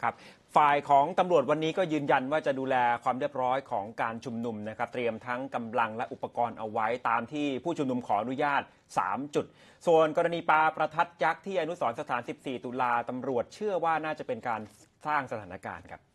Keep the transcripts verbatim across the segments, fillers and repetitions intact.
ครับฝ่ายของตำรวจวันนี้ก็ยืนยันว่าจะดูแลความเรียบร้อยของการชุมนุมนะครับเตรียมทั้งกำลังและอุปกรณ์เอาไว้ตามที่ผู้ชุมนุมขออนุญาตสามจุดส่วนกรณีปาประทัดยักษ์ที่อนุสรณ์สถานสิบสี่ตุลาตำรวจเชื่อว่าน่าจะเป็นการสร้างสถานการณ์ครับ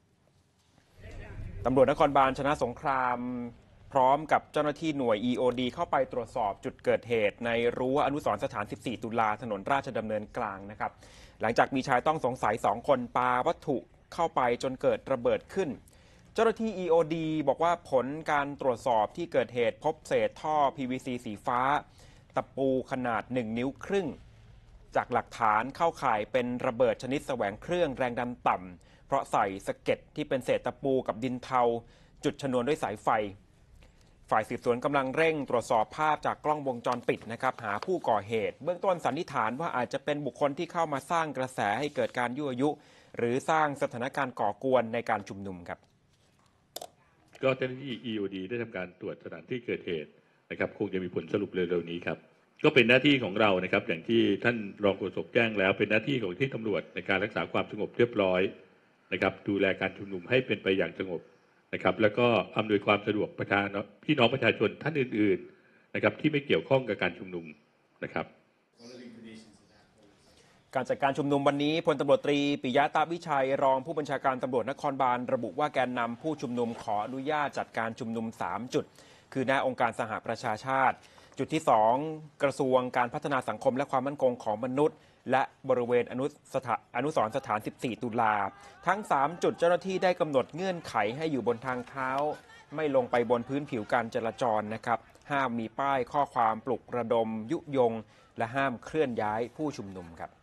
ตำรวจนครบาลชนะสงครามพร้อมกับเจ้าหน้าที่หน่วย อี โอ ดี เข้าไปตรวจสอบจุดเกิดเหตุในรั้วอนุสรณ์สถานสิบสี่ตุลาถนนราชดำเนินกลางนะครับหลังจากมีชายต้องสงสัยสองคนปาวัตถุเข้าไปจนเกิดระเบิดขึ้นเจ้าหน้าที่ อี โอ ดี บอกว่าผลการตรวจสอบที่เกิดเหตุพบเศษท่อ พี วี ซี สีฟ้าตะปูขนาดหนึ่งนิ้วครึ่งจากหลักฐานเข้าข่ายเป็นระเบิดชนิดแสวงเครื่องแรงดันต่ำเพราะใส่สะเก็ดที่เป็นเศษตะปูกับดินเทาจุดชนวนด้วยสายไฟฝ่ายสืบสวนกำลังเร่งตรวจสอบภาพจากกล้องวงจรปิดนะครับหาผู้ก่อเหตุเบื้องต้นสันนิษฐานว่าอาจจะเป็นบุคคลที่เข้ามาสร้างกระแสให้เกิดการยั่วยุหรือสร้างสถานการณ์ก่อกวนในการชุมนุมครับก็เจ้าหน้าที่ อี โอ ดี ได้ทำการตรวจสถานที่เกิดเหตุนะครับคงจะมีผลสรุปเร็วๆนี้ครับก็เป็นหน้าที่ของเรานะครับอย่างที่ท่านรองโฆษกแจ้งแล้วเป็นหน้าที่ของที่ตำรวจในการรักษาความสงบเรียบร้อยนะครับดูแลการชุมนุมให้เป็นไปอย่างสงบนะครับแล้วก็อำนวยความสะดวกประชาพี่น้องประชาชนท่านอื่นๆนะครับที่ไม่เกี่ยวข้องกับการชุมนุมนะครับการจัดการชุมนุมวันนี้พลตำรวจตรีปิยะตาวิชัยรองผู้บัญชาการตำรวจนครบาลระบุว่าแกนนำผู้ชุมนุมขออนุญาตจัดการชุมนุมสามจุดคือหน้าองค์การสหประชาชาติจุดที่สองกระทรวงการพัฒนาสังคมและความมั่นคงของมนุษย์และบริเวณอนุสถาอนุสรณ์สถานสิบสี่ตุลาทั้งสามจุดเจ้าหน้าที่ได้กำหนดเงื่อนไขให้อยู่บนทางเท้าไม่ลงไปบนพื้นผิวการจราจรนะครับห้ามมีป้ายข้อความปลุกระดมยุยงและห้ามเคลื่อนย้ายผู้ชุมนุมครับ